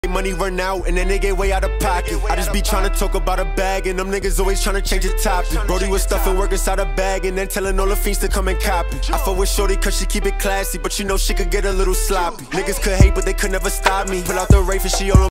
Money run out and then they get way out of pocket. I just be trying to talk about a bag and them niggas always trying to change the topic. Brody was stuffing work inside a bag and then telling all the fiends to come and copy. I fuck with shorty cause she keep it classy, but you know she could get a little sloppy. Niggas could hate but they could never stop me. Pull out the Wraith and she all